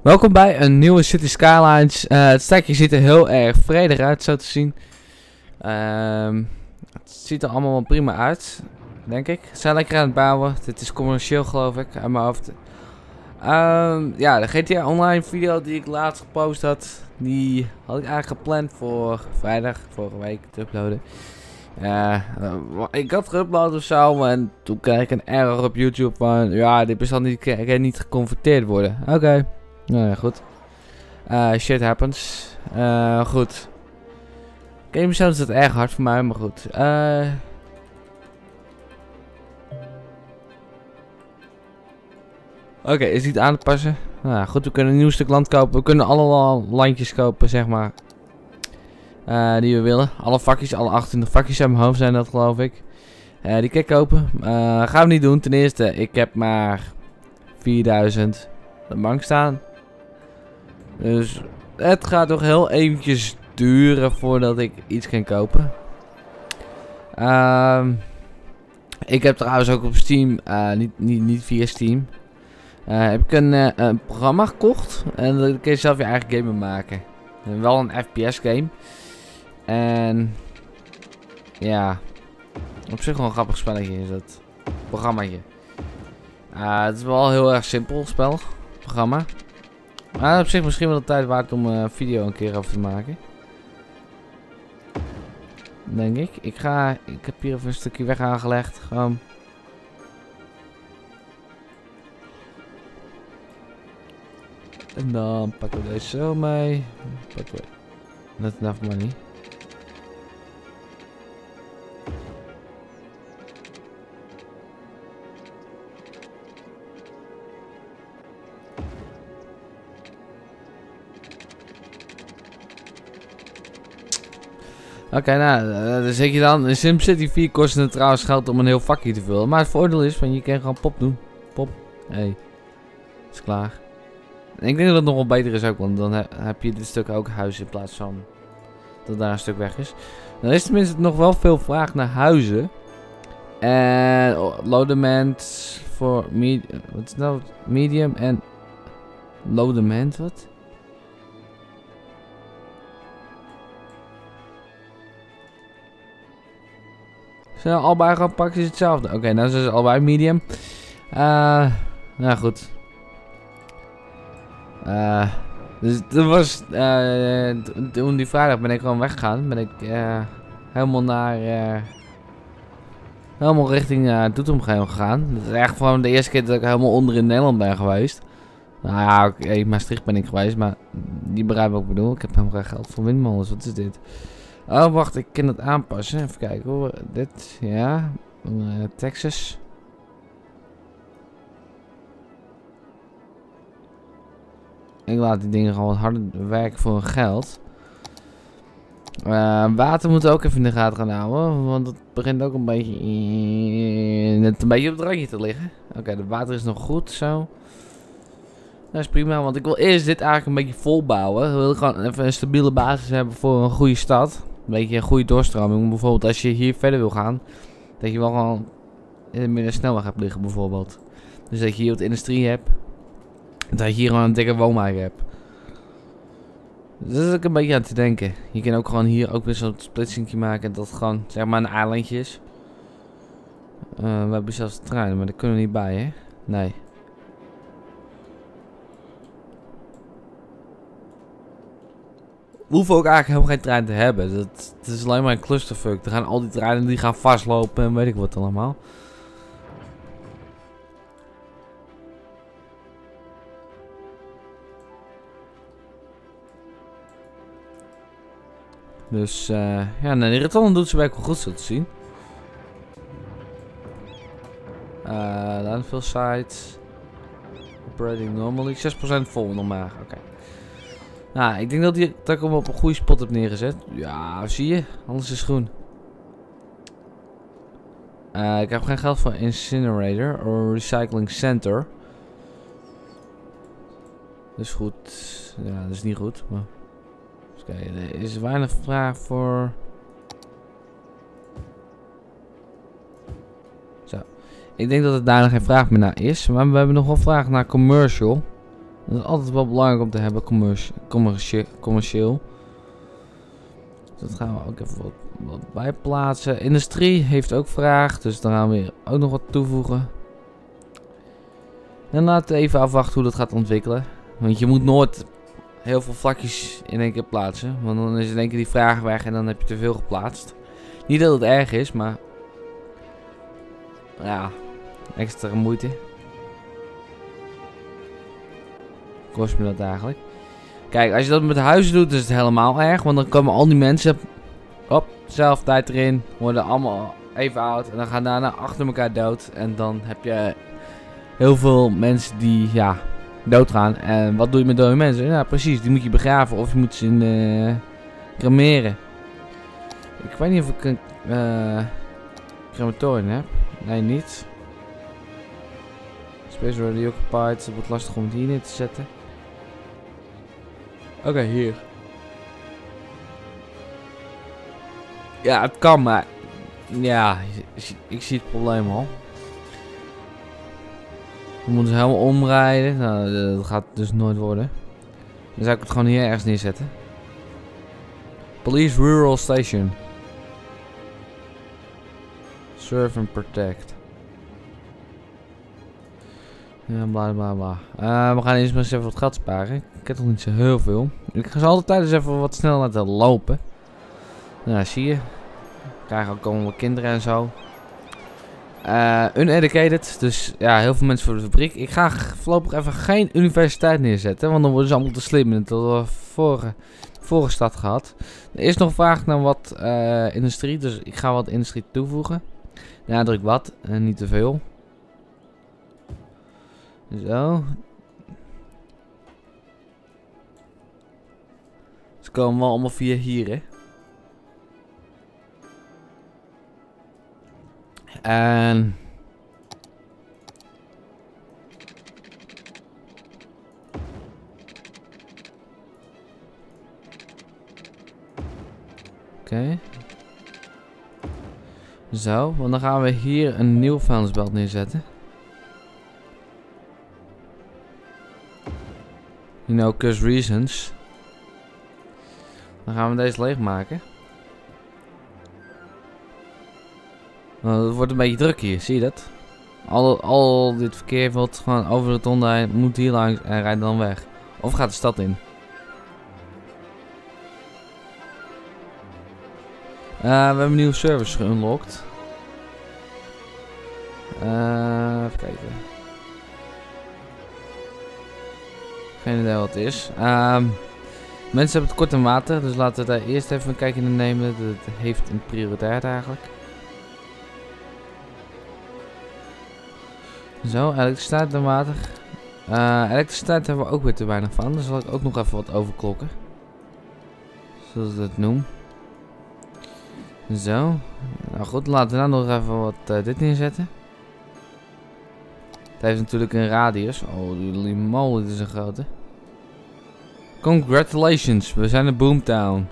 Welkom bij een nieuwe City Skylines. Het stadje ziet er heel erg vredig uit, zo te zien. Het ziet er allemaal wel prima uit, denk ik. Ze zijn lekker aan het bouwen. Dit is commercieel, geloof ik, uit mijn hoofd. Ja, de GTA Online video die ik laatst gepost had, die had ik eigenlijk gepland voor vrijdag, vorige week, te uploaden. Ik had geüpload of zo en toen kreeg ik een error op YouTube van, ja, dit bestand kan niet geconverteerd worden. Oké. Nou ja, goed. Shit happens. Goed. Game Sound is dat erg hard voor mij, maar goed. Oké, is niet aan te passen. Nou ja, goed, we kunnen een nieuw stuk land kopen. We kunnen alle landjes kopen, zeg maar. Die we willen. Alle vakjes, alle 28 vakjes uit mijn hoofd zijn dat, geloof ik. Die kan ik kopen. Gaan we niet doen. Ten eerste, ik heb maar 4000 op de bank staan. Dus het gaat toch heel eventjes duren voordat ik iets kan kopen. Ik heb trouwens ook op Steam, niet via Steam, heb ik een programma gekocht. En dan kun je zelf je eigen game maken. Wel een FPS game. En ja, op zich wel een grappig spelletje is dat. Programmaatje. Het is wel heel erg simpel spel. Programma. Maar op zich misschien wel de tijd waard om een video een keer over te maken. Denk ik. Ik heb hier even een stukje weg aangelegd. Gewoon. En dan pakken we deze zo mee. Pakken we not enough money. Oké, nou, dan zeg je dan, in SimCity 4 kost het trouwens geld om een heel vakje te vullen. Maar het voordeel is, van je kan gewoon pop doen. Pop. Hey. Is klaar. En ik denk dat het nog wel beter is ook, want dan heb je dit stuk ook huizen in plaats van dat daar een stuk weg is. Dan is tenminste nog wel veel vraag naar huizen. En loadement voor wat is nou? Medium en loadement, wat? Zijn allebei gewoon praktisch hetzelfde? Oké, nou zijn ze allebei medium. Nou goed. Dus dat was, toen die vrijdag ben ik gewoon weggegaan. Ben ik helemaal naar, helemaal richting Doetinchem gegaan. Dat is echt gewoon de eerste keer dat ik helemaal onder in Nederland ben geweest. Nou ja, oké, Maastricht ben ik geweest, maar die begrijp wat ik bedoel. Ik heb helemaal geen geld voor windmolens, wat is dit? Oh, wacht, ik kan het aanpassen. Even kijken hoor. Dit, ja. Texas. Ik laat die dingen gewoon harder werken voor hun geld. Water moet ook even in de gaten gaan houden. Want het begint ook een beetje net een beetje op het randje te liggen. Oké, de water is nog goed zo. Dat is prima, want ik wil eerst dit eigenlijk een beetje volbouwen. Ik wil gewoon even een stabiele basis hebben voor een goede stad. Een beetje een goede doorstroming. Bijvoorbeeld als je hier verder wil gaan. Dat je wel gewoon in het midden snelweg hebt liggen bijvoorbeeld. Dus dat je hier wat industrie hebt. Dat je hier gewoon een dikke woonwijk hebt. Dus dat is ook een beetje aan te denken. Je kan ook gewoon hier ook weer zo'n splitsingje maken. Dat het gewoon zeg maar een eilandje is. We hebben zelfs treinen, maar daar kunnen we niet bij, hè? Nee. We hoeven ook eigenlijk helemaal geen trein te hebben. Het is alleen maar een clusterfuck. Er gaan al die treinen die gaan vastlopen en weet ik wat allemaal. Dus ja, nee, de rotonde doet ze werk wel goed zo te zien. Landfill sites. Operating normally. 6% vol nog maar. Oké. Nou, ik denk dat ik hem op een goede spot heb neergezet. Ja, zie je? Anders is het groen. Ik heb geen geld voor incinerator of recycling center. Dat is goed. Ja, dat is niet goed. Maar oké, er is weinig vraag voor. Zo. Ik denk dat het daar nog geen vraag meer naar is. Maar we hebben nog wel vraag naar commercial. Dat is altijd wel belangrijk om te hebben, commercieel. Dus dat gaan we ook even wat bijplaatsen. Industrie heeft ook vraag, dus dan gaan we ook nog wat toevoegen. En laten we even afwachten hoe dat gaat ontwikkelen. Want je moet nooit heel veel vlakjes in één keer plaatsen. Want dan is in één keer die vraag weg en dan heb je te veel geplaatst. Niet dat het erg is, maar... ja, extra moeite. Kost me dat eigenlijk. Kijk, als je dat met huizen doet, is het helemaal erg. Want dan komen al die mensen... hop, zelf tijd erin. Worden allemaal even oud. En dan gaan daarna achter elkaar dood. En dan heb je heel veel mensen die, ja, doodgaan. En wat doe je met dode mensen? Ja, precies. Die moet je begraven of je moet ze in cremeren. Ik weet niet of ik een crematorium heb. Nee, niet. Space already occupied. Het wordt lastig om het hier neer te zetten. Oké, hier. Ja, het kan, maar... ja, ik zie het probleem al. We moeten ze helemaal omrijden. Nou, dat gaat dus nooit worden. Dan zou ik het gewoon hier ergens neerzetten. Police Rural Station. Serve and protect. Ja, bla bla bla. We gaan eerst maar eens even wat geld sparen. Ik heb nog niet zo heel veel. Ik ga ze altijd tijdens even wat snel laten lopen. Nou, zie je. Krijgen ook allemaal kinderen en zo. Uneducated. Dus ja, heel veel mensen voor de fabriek. Ik ga voorlopig even geen universiteit neerzetten. Want dan worden ze allemaal te slim. Dat hebben we vorige stad gehad. Er is nog vraag naar wat industrie. Dus ik ga wat industrie toevoegen. Nadruk wat. En niet te veel. Zo. Ze komen wel allemaal via hier, hè. En... oké. Zo, want dan gaan we hier een nieuw vuilnisbelt neerzetten. You know, 'cause reasons. Dan gaan we deze leegmaken. Nou, het wordt een beetje druk hier, zie je dat? Al dit verkeer wordt gewoon over de tonde heen, moet hier langs en rijdt dan weg. Of gaat de stad in. We hebben een nieuwe service geunlocked. Even kijken. Geen idee wat het is. Mensen hebben het kort en water, dus laten we daar eerst even een kijkje naar nemen. Dat heeft een prioriteit eigenlijk. Zo, elektriciteit en water. Elektriciteit hebben we ook weer te weinig van, dus zal ik ook nog even wat overklokken. Zoals ik dat noem. Zo. Nou goed, laten we dan nog even wat dit neerzetten. Het heeft natuurlijk een radius. Oh, die molen, dit is een grote. Congratulations, we zijn in Boomtown.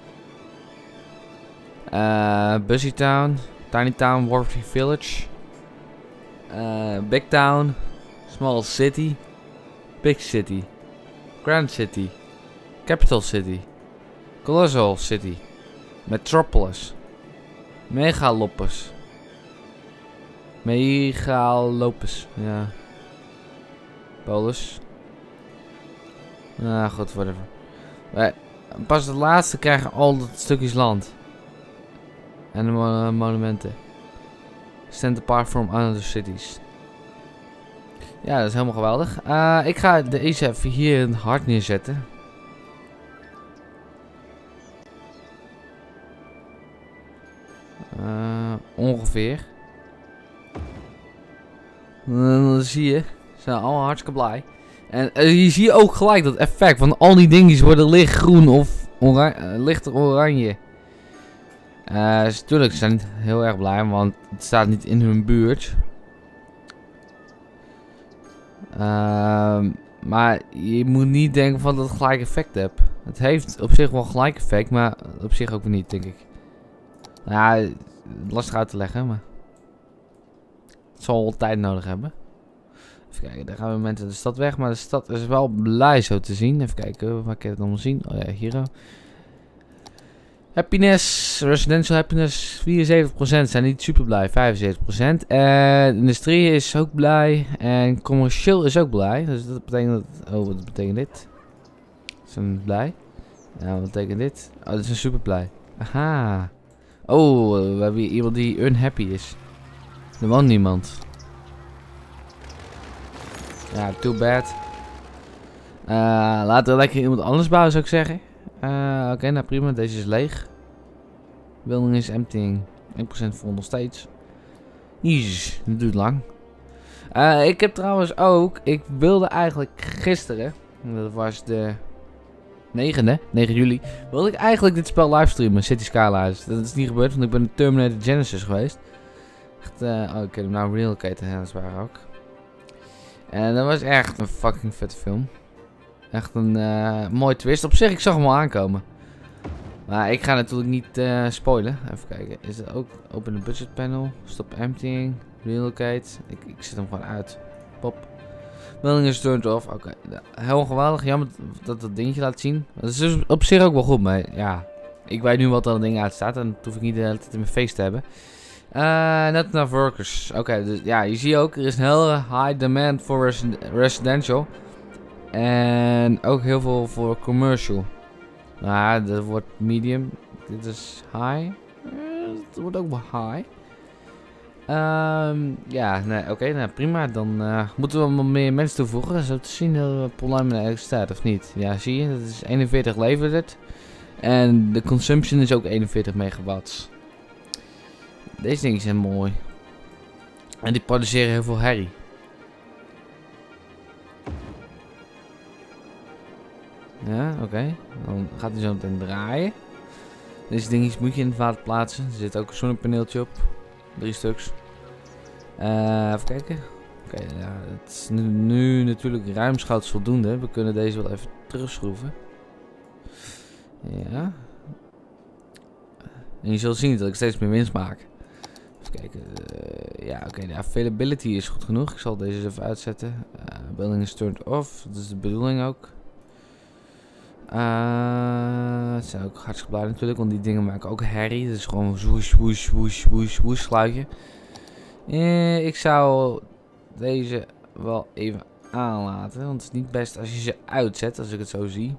Busy Town, Tiny Town, Warfree Village. Big Town, Small City, Big City, Grand City, Capital City, Colossal City, Metropolis, Megalopus, ja, Polis. Nou goed, whatever. Maar pas het laatste krijgen al dat stukjes land. En de monumenten. Stand apart from other cities. Ja, dat is helemaal geweldig. Ik ga deze even hier in het hart neerzetten. Ongeveer. Dan zie je. Ze zijn allemaal hartstikke blij. En je ziet ook gelijk dat effect. Want al die dingetjes worden lichtgroen of lichter oranje. Natuurlijk, ze zijn niet heel erg blij, want het staat niet in hun buurt. Maar je moet niet denken van dat het gelijk effect hebt. Het heeft op zich wel gelijk effect, maar op zich ook weer niet, denk ik. Nou ja, lastig uit te leggen, maar het zal wel tijd nodig hebben. Even kijken, daar gaan we met de stad weg. Maar de stad is wel blij zo te zien. Even kijken, waar kan je het allemaal zien? Oh ja, hier. Happiness, residential happiness, 74% zijn niet super blij, 75%. En industrie is ook blij. En commercieel is ook blij. Dus dat betekent dat... Oh, wat betekent dit? Ze zijn blij. Ja, wat betekent dit? Oh, dat is een super blij. Aha. Oh, we hebben hier iemand die unhappy is. Er woont niemand. Ja, too bad. Laten we lekker iemand anders bouwen, zou ik zeggen. Oké, nou prima. Deze is leeg. Building is emptying. 1% vol nog steeds. Jeez, dat duurt lang. Ik heb trouwens ook... Ik wilde eigenlijk gisteren... Dat was de 9e, 9 juli... Wilde ik eigenlijk dit spel livestreamen, City Skylines. Dat is niet gebeurd, want ik ben in Terminator Genesis geweest. Echt, oh, ik heb hem nou relocaten, ja, dat is waar ook. En dat was echt een fucking vette film. Echt een mooi twist. Op zich, ik zag hem al aankomen. Maar ik ga natuurlijk niet spoilen. Even kijken. Is het ook open the budget panel? Stop emptying. Relocate. Ik zet hem gewoon uit. Pop. Building is turned off. Oké. Heel geweldig. Jammer dat dat dingetje laat zien. Dat is dus op zich ook wel goed. Maar ja. Ik weet nu wat er een ding uitstaat. En dat hoef ik niet de hele tijd in mijn face te hebben. Not enough workers. Oké. Dus ja. Je ziet ook. Er is een hele high demand voor residential. En ook heel veel voor commercial. Nou, dat wordt medium. Dit is high. Het wordt ook wel high. Ja, nee, oké, nou prima. Dan moeten we wat meer mensen toevoegen. Zo te zien dat het probleem eigenlijk staat, of niet? Ja, zie je, dat is 41 levert het. En de consumption is ook 41 megawatts. Deze dingen zijn mooi. En die produceren heel veel herrie. Ja, oké. Dan gaat hij zo meteen draaien. Deze dingetjes moet je in het water plaatsen. Er zit ook een zonnepaneeltje op. 3 stuks. Even kijken. Oké, ja, het is nu natuurlijk ruimschoots voldoende. We kunnen deze wel even terugschroeven. Ja. En je zult zien dat ik steeds meer winst maak. Even kijken. Ja, oké, de availability is goed genoeg. Ik zal deze even uitzetten. Building is turned off. Dat is de bedoeling ook. Het zijn ook hartstikke blij natuurlijk, want die dingen maken ook herrie. Dat is gewoon woesh, woesh, woesh, woesh, woesh geluidje. Ik zou deze wel even aanlaten, want het is niet best als je ze uitzet, als ik het zo zie.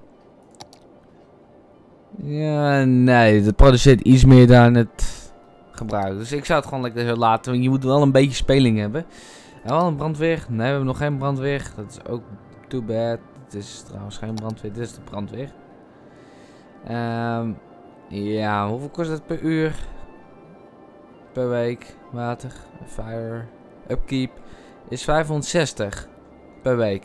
Ja, nee, het produceert iets meer dan het gebruikt. Dus ik zou het gewoon lekker zo laten, want je moet wel een beetje speling hebben. En wel een brandweer. Nee, we hebben nog geen brandweer. Dat is ook too bad. Het is trouwens geen brandweer, dit is de brandweer. Ja, hoeveel kost het per uur? Per week, water, fire, upkeep is 560 per week.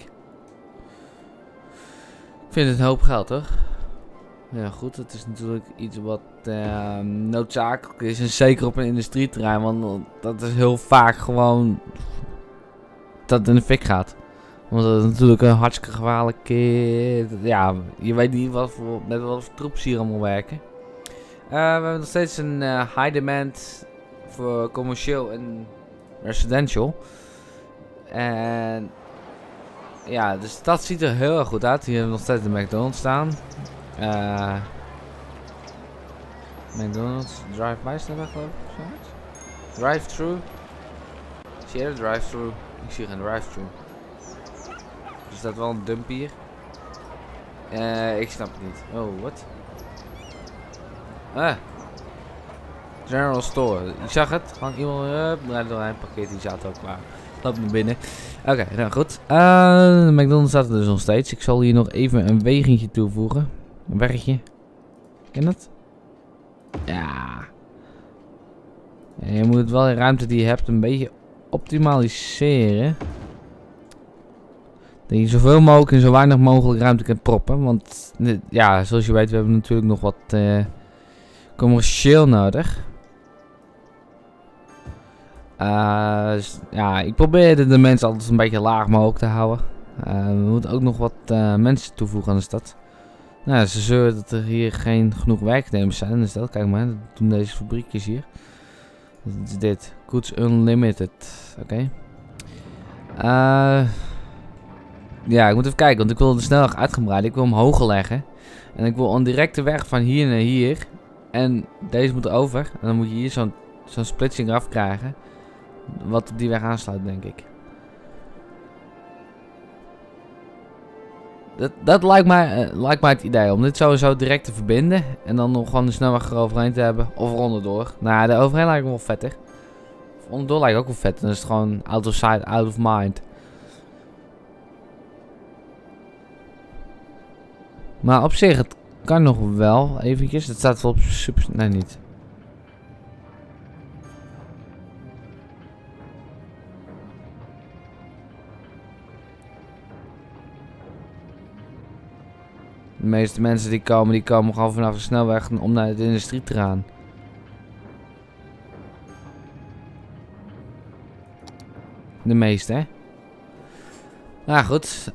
Ik vind het een hoop geld, toch? Ja goed, het is natuurlijk iets wat noodzakelijk is. En zeker op een industrieterrein, want dat is heel vaak gewoon dat het in de fik gaat. Want dat is natuurlijk een hartstikke gevaarlijk... ja, je weet niet met wat voor troeps hier allemaal werken. We hebben nog steeds een high demand voor commercieel en residential. En... ja, de stad ziet er heel erg goed uit. Hier hebben we nog steeds de McDonald's staan. McDonald's drive-by staat daar geloof ik. Drive-thru. Zie je de drive-thru? Ik zie geen drive-thru. Er staat wel een dump hier. Ik snap het niet. Oh, wat? General Store. Ik zag het. Gewoon iemand draait doorheen, parkeert die zaten ook klaar. Loopt naar binnen. Oké, nou goed. De McDonald's staat er dus nog steeds. Ik zal hier nog even een wegentje toevoegen. Een weggetje. Ken dat? Ja. En je moet wel de ruimte die je hebt een beetje optimaliseren. Dat je zoveel mogelijk en zo weinig mogelijk ruimte kunt proppen. Want ja, zoals je weet, we hebben natuurlijk nog wat commercieel nodig. Dus, ja, ik probeer de mensen altijd een beetje laag mogelijk te houden. We moeten ook nog wat mensen toevoegen aan de stad. Nou, ze zeuren dat er hier geen genoeg werknemers zijn in de stad. Kijk maar, dat doen deze fabriekjes hier. Dat is dit. Goods Unlimited. Oké. Ja, ik moet even kijken, want ik wil de snelweg uitgebreiden. Ik wil hem hoger leggen. En ik wil een directe weg van hier naar hier. En deze moet over. En dan moet je hier zo'n splitsing af krijgen. Wat op die weg aansluit, denk ik. Dat lijkt mij het idee. Om dit sowieso direct te verbinden. En dan nog gewoon de snelweg eroverheen te hebben. Of ronderdoor. Nou, de overheen lijkt me wel vettig. Of onderdoor lijkt ook wel vet. Dan is het gewoon out of sight, out of mind. Maar op zich, het kan nog wel eventjes. Het staat wel op super... Nee, niet. De meeste mensen die komen gewoon vanaf de snelweg om naar de industrie te gaan. De meeste, hè? Nou goed.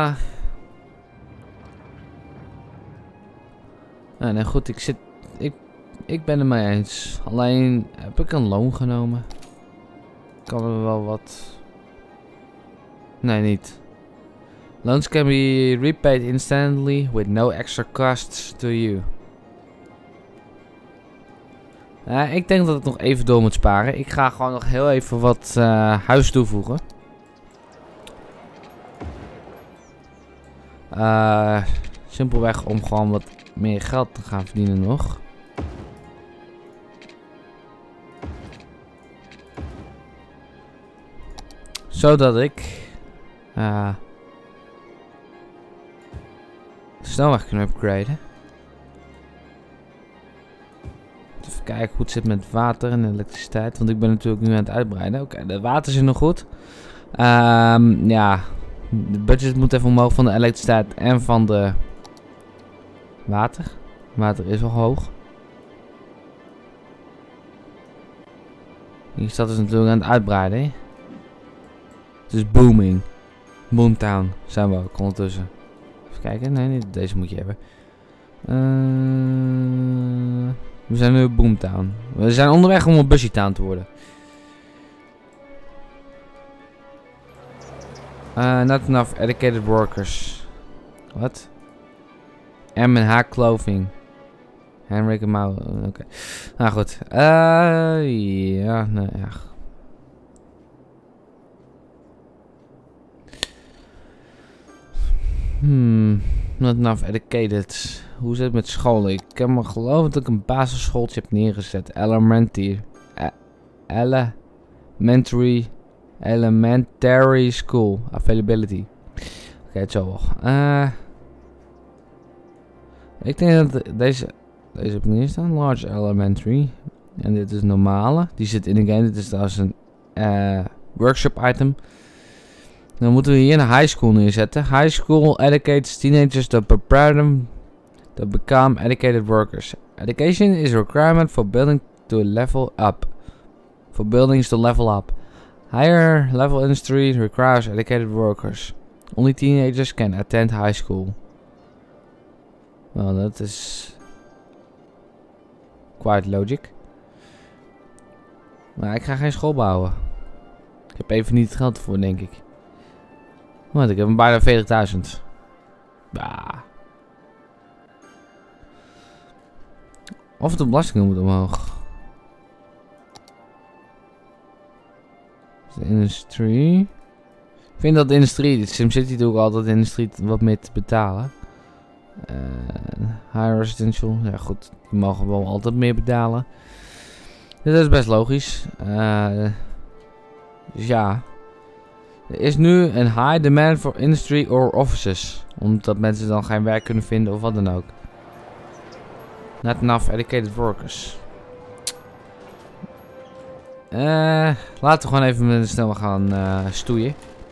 Nee, goed, ik ben het mee eens. Alleen heb ik een loon genomen. Kan er wel wat... Nee, niet. Loans can be repaid instantly with no extra costs to you. Ik denk dat ik nog even door moet sparen. Ik ga gewoon nog heel even wat huis toevoegen. Simpelweg om gewoon wat meer geld te gaan verdienen nog. Zodat ik de snelweg kan upgraden. Even kijken hoe het zit met water en elektriciteit. Want ik ben natuurlijk nu aan het uitbreiden. Oké, de water zit nog goed. Ja, de budget moet even omhoog van de elektriciteit en van de water. Water is al hoog. Hier staat dus natuurlijk aan het uitbreiden. Hè? Het is booming. Boomtown zijn we ook ondertussen. Even kijken. Nee, niet deze moet je hebben. We zijn nu Boomtown. We zijn onderweg om een Bushytown te worden. Not enough educated workers. Wat? M&H Clothing. Henrik en Mouw. Oké. Nou goed. Ja, nou ja. Not enough educated. Hoe zit het met scholen? Ik heb me geloof dat ik een basisschooltje heb neergezet. Elementary school. Availability. Oké, het zo wel. Ik denk dat deze heb ik niet staan. Large elementary. En dit is normale. Die zit in de game. Dit is trouwens een workshop item. Dan moeten we hier een high school neerzetten. High school educates teenagers to prepare them to become educated workers. Education is a requirement for building to level up. For buildings to level up. Higher level industry requires educated workers. Only teenagers can attend high school. Well, dat is quite logic. Maar ik ga geen school bouwen. Ik heb even niet het geld ervoor, denk ik. Want ik heb hem bijna 40.000. Bah. Of de belastingen moeten omhoog. De industrie. Ik vind dat de industrie, de SimCity doe ik altijd de industrie wat meer te betalen. High residential, ja goed, die mogen wel altijd meer betalen. Dus dat is best logisch. Dus ja. Er is nu een high demand for industry or offices. Omdat mensen dan geen werk kunnen vinden of wat dan ook. Not enough educated workers. Laten we gewoon even met de snel gaan stoeien.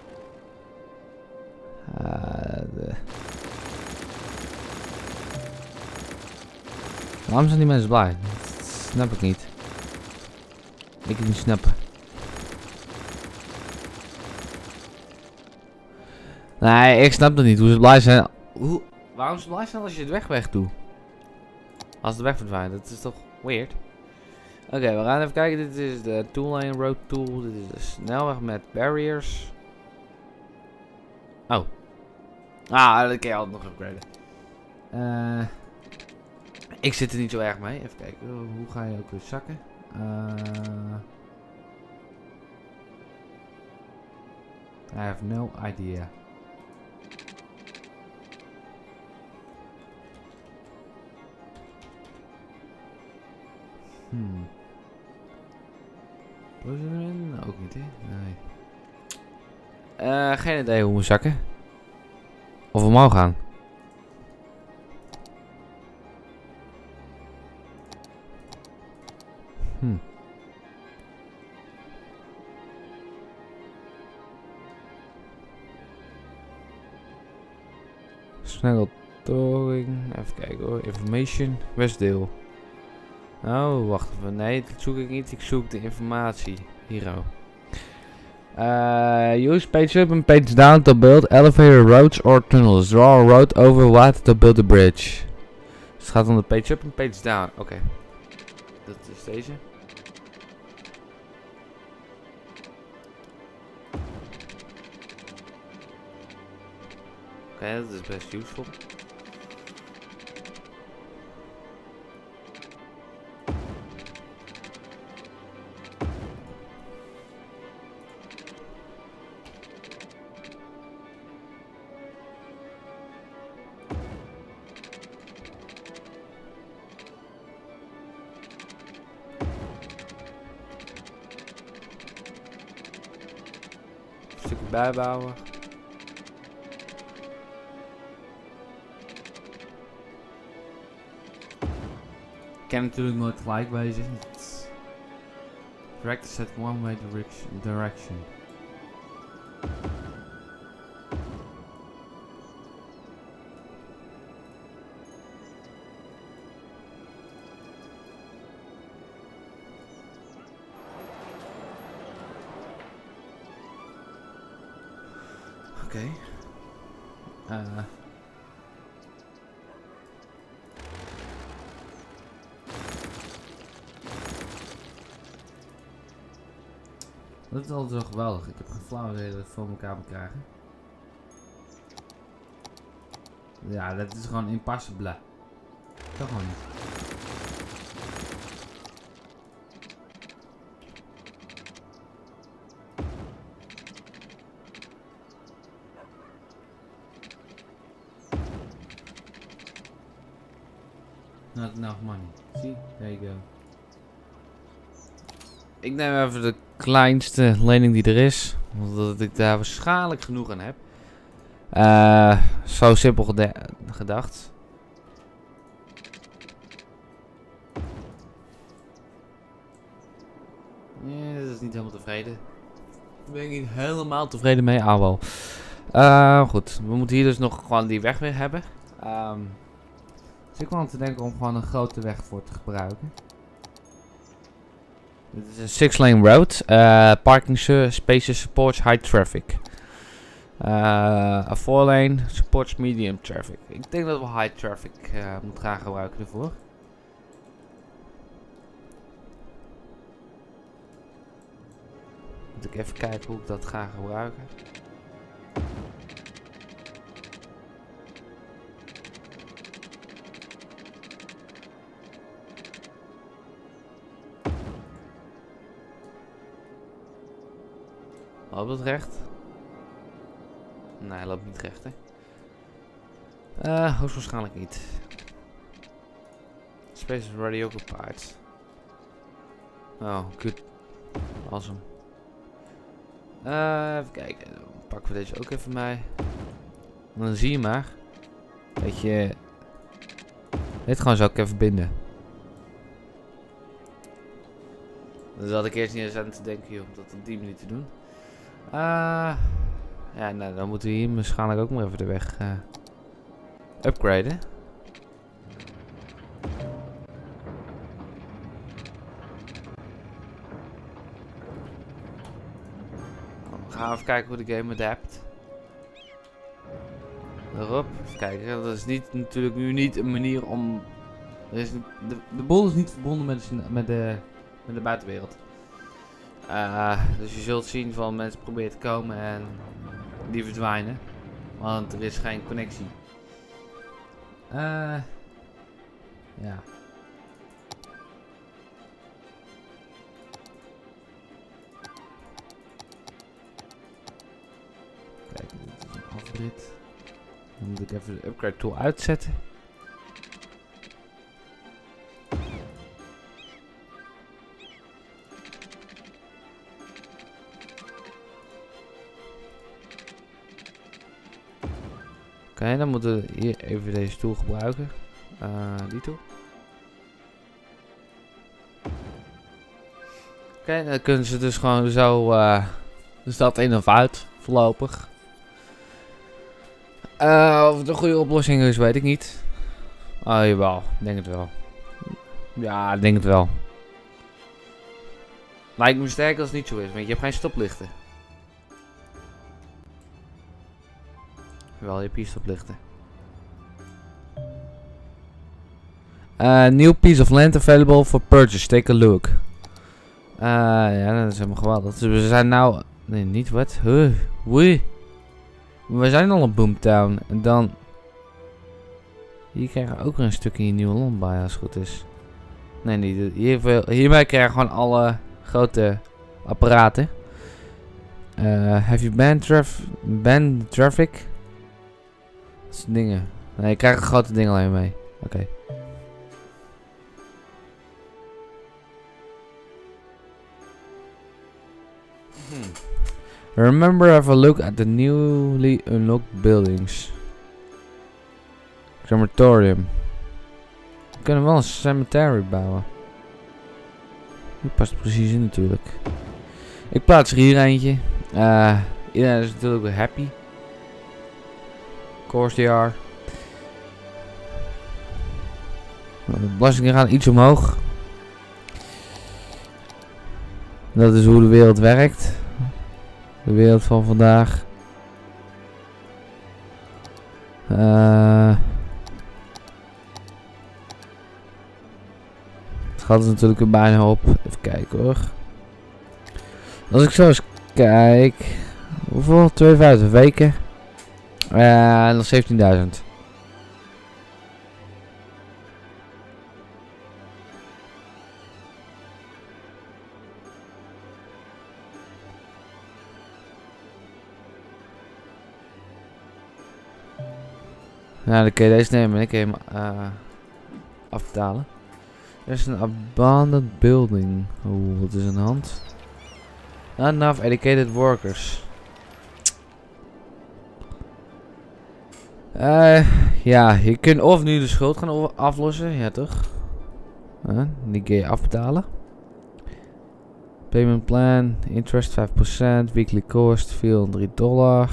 Waarom zijn die mensen blij? Dat snap ik niet. Ik kan niet snappen. Nee, ik snap dat niet. Hoe ze blij zijn. Waarom ze blij zijn als je het weg doet? Als de weg verdwijnt. Dat is toch weird? Oké, we gaan even kijken. Dit is de tool lane road tool. Dit is de snelweg met barriers. Oh. Ah, dat kan je altijd nog upgraden. Ik zit er niet zo erg mee. Even kijken, hoe ga je ook weer zakken? I have no idea. Hoe zit erin? Ook niet, hè? Nee. Geen idee hoe we zakken. Of we omhoog gaan. Sneltoring. Even kijken hoor. Information. Westdeel. Oh, wacht even. Nee, dat zoek ik niet. Ik zoek de informatie. Hier ook. Use page up and page down to build elevator roads or tunnels. Draw a road over water to build a bridge. Dus het gaat om de page up en page down. Oké. Dat is deze. Oké, dat is best useful. Een stukje bijbouwen. Ik kan natuurlijk nooit gelijk wezen. Direct set one way direction. Oké. Dat is altijd zo geweldig. Ik heb geen flauw idee dat ik het voor elkaar moet krijgen. Ja, dat is gewoon impossible. Toch gewoon niet. Not enough money. See? There you go. Ik neem even de kleinste lening die er is. Omdat ik daar waarschijnlijk genoeg aan heb. Zo simpel gedacht. Nee, dat is niet helemaal tevreden. Daar ben ik niet helemaal tevreden mee. Ah wel. Goed, we moeten hier dus nog gewoon die weg weer hebben. Dus ik kwam te denken om gewoon een grote weg voor te gebruiken. Dit is een 6-lane road. Parking spaces supports high traffic. A 4-lane supports medium traffic. Ik denk dat we high traffic moeten gaan gebruiken ervoor. Moet ik even kijken hoe ik dat ga gebruiken. Loopt het recht? Nee, hij loopt niet recht, hè? Hoogstwaarschijnlijk niet. Space is already occupied. Oh, good. Awesome. Even kijken. Dan pakken we deze ook even mee. En dan zie je maar. Dat je... Dit gewoon zou ik even binden. Dus had ik eerst niet eens aan te denken joh, om dat op die manier te doen. Ja, nou, dan moeten we hier waarschijnlijk ook maar even de weg upgraden. We gaan even kijken hoe de game adapt. Daarop, even kijken. Dat is niet, natuurlijk nu niet een manier om... De boel is niet verbonden met de buitenwereld. Dus je zult zien van mensen proberen te komen en die verdwijnen. Want er is geen connectie. Ja. Kijk, dit is een afrit. Dan moet ik even de upgrade tool uitzetten. Oké, dan moeten we hier even deze tool gebruiken. Die tool. Oké, dan kunnen ze dus gewoon zo de stad in of uit, voorlopig. Of het een goede oplossing is, weet ik niet. Oh, jawel, denk het wel. Ja, ik denk het wel. Lijkt me sterk als het niet zo is, want je hebt geen stoplichten. Wel, je hebt hier stoplichten. New piece of land available for purchase. Take a look. Ja, dat is helemaal geweldig. Dus we zijn nou... Nee, niet wat? Wee. We zijn al een boomtown. En dan... Hier krijgen we ook een stukje in nieuwe land bij, als het goed is. Nee, niet. Hierbij krijgen we gewoon alle grote apparaten. Have you banned traffic? Dat soort dingen. Nee, je krijgt grote dingen alleen mee. Oké. Remember, have a look at the newly unlocked buildings. Crematorium. We kunnen wel een cemetery bouwen. Die past precies in natuurlijk. Ik plaats er hier eentje. Iedereen is natuurlijk wel happy. Of course they are. De belastingen gaan iets omhoog. Dat is hoe de wereld werkt. De wereld van vandaag. Het gaat er natuurlijk er bijna op. Even kijken hoor. Als ik zo eens kijk. Hoeveel? 52 weken. Nog 17.000. Nou, dan kun je deze nemen en ik kan je hem afbetalen. Er is een abandoned building. Oeh, wat is aan de hand? Not enough educated workers. Ja, je kunt of nu de schuld gaan aflossen, ja toch? Die kun je afbetalen. Payment plan, interest 5%, weekly cost $403.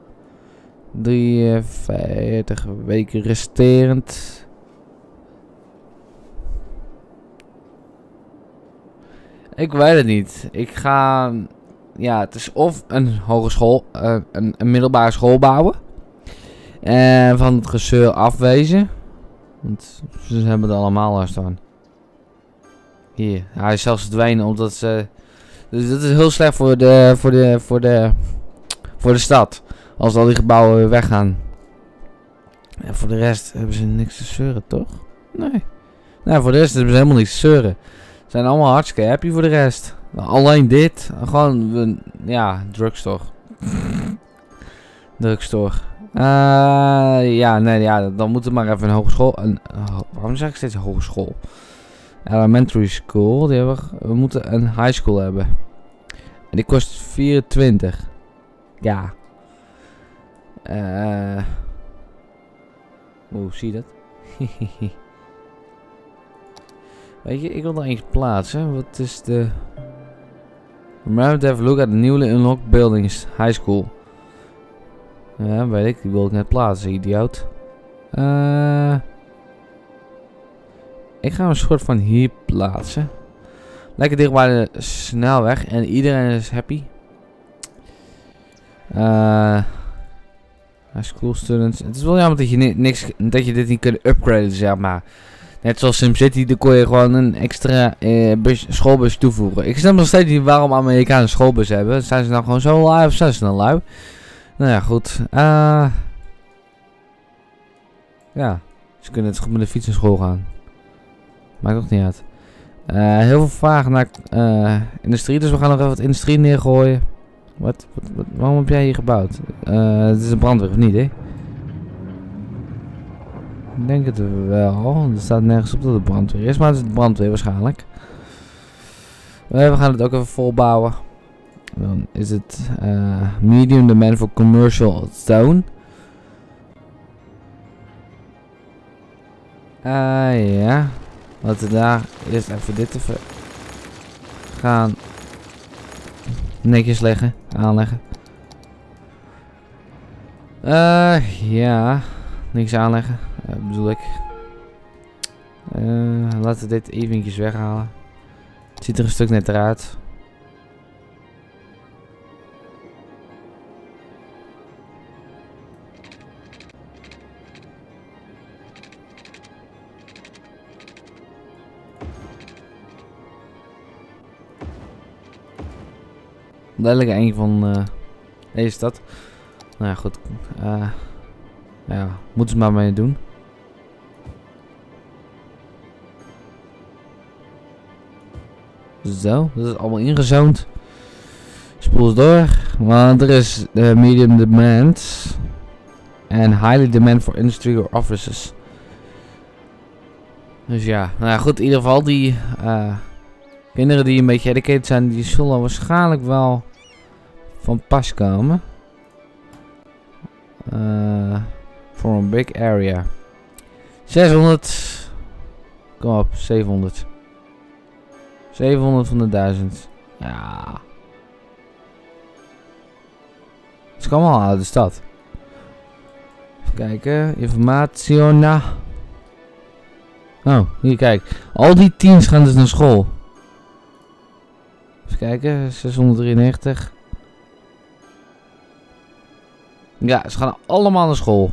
43 weken resterend. Ik weet het niet. Ik ga... Ja, het is of een hogeschool, een middelbare school bouwen. En van het gezeur afwezen. Want ze hebben het allemaal last van. Hier, hij is zelfs verdwenen omdat ze... Dus dat is heel slecht voor de stad. Als al die gebouwen weer weggaan. En voor de rest hebben ze niks te zeuren, toch? Nee. Nou, voor de rest hebben ze helemaal niks te zeuren. Ze zijn allemaal hartstikke happy voor de rest. Alleen dit. Gewoon, ja, drugstore. Drugstore. Ja, nee, ja, dan moet er maar even een hogeschool. Waarom zeg ik steeds hogeschool? Elementary school. We moeten een high school hebben. En die kost 24. Ja. Hoe zie je dat? Weet je, ik wil er eentje plaatsen. Wat is de... Remember to have a look at the newly unlocked buildings. High school. Ja, weet ik. Die wil ik net plaatsen, idioot. Ik ga hem een soort van hier plaatsen. Lekker dicht bij de snelweg. En iedereen is happy. School students. Het is wel jammer dat je dit niet kunt upgraden, zeg maar. Net zoals SimCity, daar kon je gewoon een extra schoolbus toevoegen. Ik snap nog steeds niet waarom Amerikanen een schoolbus hebben. Zijn ze nou gewoon zo lui of zijn ze nou lui? Nou ja, goed. Ja, ze kunnen het goed met de fiets naar school gaan. Maakt ook niet uit. Heel veel vragen naar industrie, dus we gaan nog even wat industrie neergooien. Waarom heb jij hier gebouwd? Het is een brandweer, of niet, hè? Ik denk het wel. Er staat nergens op dat het brandweer is, maar het is brandweer waarschijnlijk. We gaan het ook even volbouwen. Dan is het medium demand for commercial zone. Ja. Laten we daar eerst even dit even gaan netjes leggen, aanleggen. Ja. Niks aanleggen, bedoel ik. Laten we dit eventjes weghalen. Het ziet er een stuk netter uit. Duidelijk een van deze stad. Nou ja, goed. Ja, moeten ze maar mee doen. Zo, dat is allemaal ingezoomd. Spoel eens door. Want er is medium demand. En highly demand for industry or offices. Dus ja, nou ja, goed. In ieder geval die kinderen die een beetje educated zijn, die zullen waarschijnlijk wel van pas komen. For a big area. 600. Kom op, 700. 700 van de 1000. Ja. Het is allemaal uit de stad. Even kijken. Informationa. Oh, hier kijk. Al die teens gaan dus naar school. Even kijken. 693. Ja, ze gaan allemaal naar school.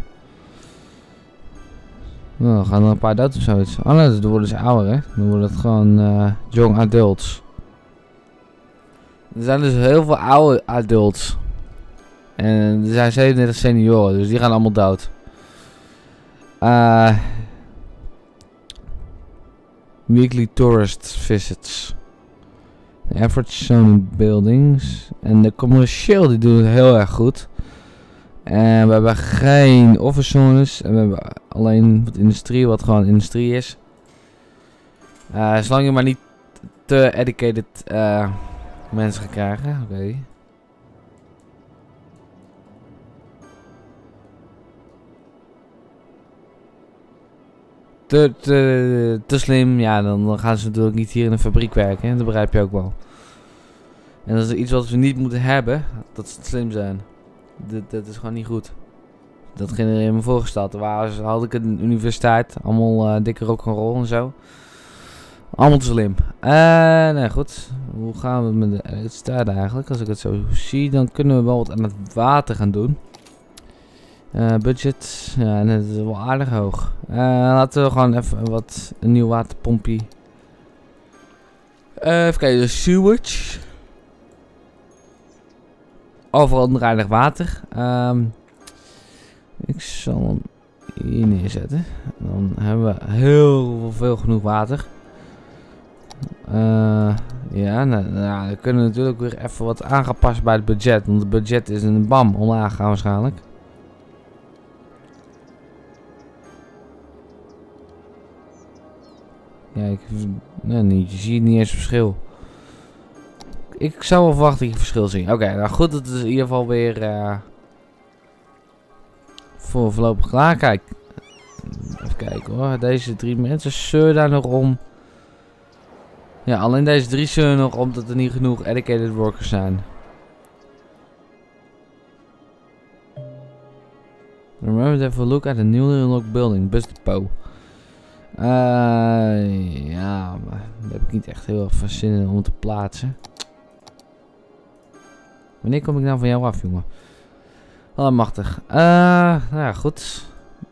Nou, dan gaan er een paar dood of zoiets. Oh nee, dan worden ze ouder, hè. Dan worden het gewoon young adults. Er zijn dus heel veel oude adults. En er zijn 37 senioren, dus die gaan allemaal dood. Weekly tourist visits. The average zoning buildings. En de commercieel die doen het heel erg goed. En we hebben geen office zones. En we hebben alleen wat industrie, wat gewoon industrie is. Zolang je maar niet te educated mensen gaat krijgen. Oké. Te slim, ja, dan gaan ze natuurlijk niet hier in een fabriek werken. Hè? Dat begrijp je ook wel. En dat is iets wat we niet moeten hebben, dat ze te slim zijn. Dat is gewoon niet goed. Dat ging er in me voorgesteld. Waar had ik een universiteit, allemaal dikke rock'n'roll en zo. Allemaal te slim. Nee, goed. Hoe gaan we met de elektriciteit eigenlijk? Als ik het zo zie, dan kunnen we wel wat aan het water gaan doen. Budget, ja, dat is wel aardig hoog. Laten we gewoon even een nieuw waterpompje. Even kijken, de sewage. Overal onreinig water. Ik zal hem hier neerzetten. Dan hebben we heel veel genoeg water. Ja, nou, we kunnen natuurlijk weer even wat aangepast bij het budget. Want het budget is een bam omlaag gaan waarschijnlijk. Ja, je ziet niet eens verschil. Ik zou wel verwachten dat je verschil zien. Oké, nou goed, dat is in ieder geval weer voor voorlopig klaar. Kijk, even kijken hoor. Deze 3 mensen zeuren daar nog om. Ja, alleen deze 3 zeuren nog omdat er niet genoeg educated workers zijn. Remember to have a look at a newly unlocked building, bus depot. Ja, maar daar heb ik niet echt heel veel zin in om te plaatsen. Wanneer kom ik nou van jou af, jongen? Allemachtig. Nou ja, goed.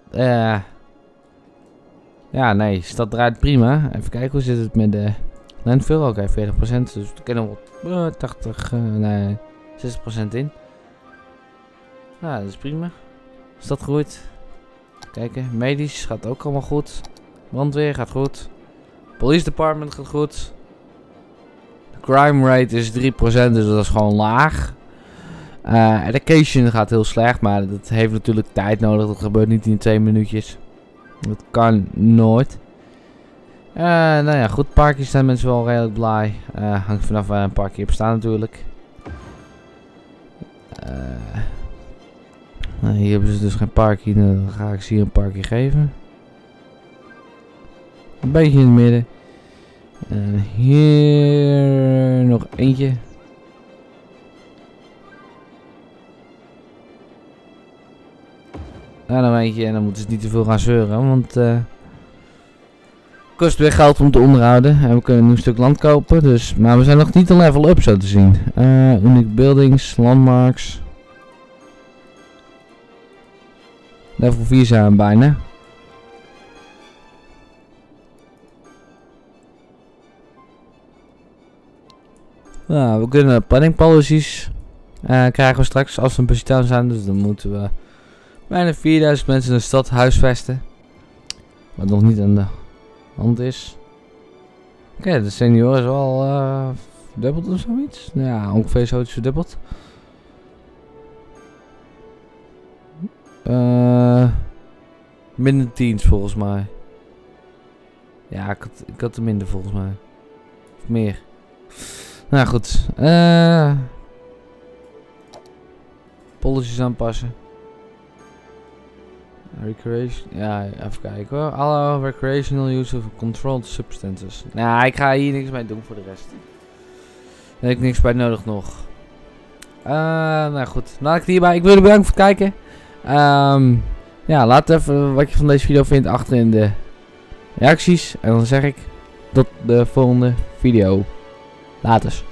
Ja, nee, stad draait prima. Even kijken, hoe zit het met de landfill? Oké, 40%. Dus we kunnen wel 60% in. Nou, dat is prima. Stad groeit. Kijken, medisch gaat ook allemaal goed. Brandweer gaat goed. Police department gaat goed. De crime rate is 3%, dus dat is gewoon laag. Education gaat heel slecht, maar dat heeft natuurlijk tijd nodig. Dat gebeurt niet in 2 minuutjes. Dat kan nooit. Nou ja, goed, parkjes zijn mensen wel redelijk blij. Hangt vanaf waar een parkje op staat natuurlijk. Nou, hier hebben ze dus geen parkje, dan ga ik ze hier een parkje geven. Een beetje in het midden. En hier nog eentje. Nou, dan eentje en dan moeten ze niet te veel gaan zeuren, want het kost weer geld om te onderhouden. En we kunnen nu een stuk land kopen, dus, maar we zijn nog niet een level up zo te zien. Unique buildings, landmarks. Level 4 zijn we bijna. Nou, we kunnen planning policies krijgen we straks als we een Bushy Town zijn, dus dan moeten we bijna 4000 mensen in de stad huisvesten. Wat nog niet aan de hand is. Oké, de senior is al verdubbeld of zoiets. Ja, ongeveer zoiets verdubbeld. Minder teens volgens mij. Ja, ik had er minder volgens mij. Of meer. Nou goed. Policies aanpassen. Recreation. Ja, even kijken hoor. Alle recreational use of controlled substances. Nou, ik ga hier niks mee doen voor de rest. Daar heb ik niks bij nodig nog. Nou goed. Laat ik het hierbij. Ik wil jullie bedanken voor het kijken. Ja, laat even wat je van deze video vindt achter in de reacties. En dan zeg ik tot de volgende video. Laters.